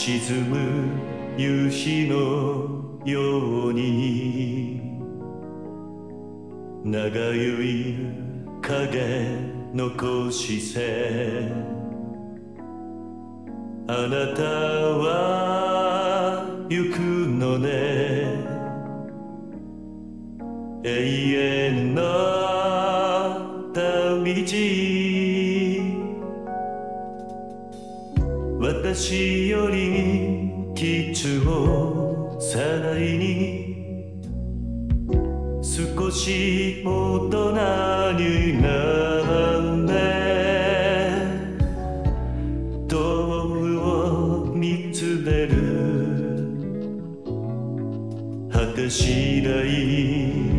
沈む夕日のように長ゆい影残してあなたは行くのね永遠の旅路私より貴重さないに少し大人になれ遠くを見つめる果てしない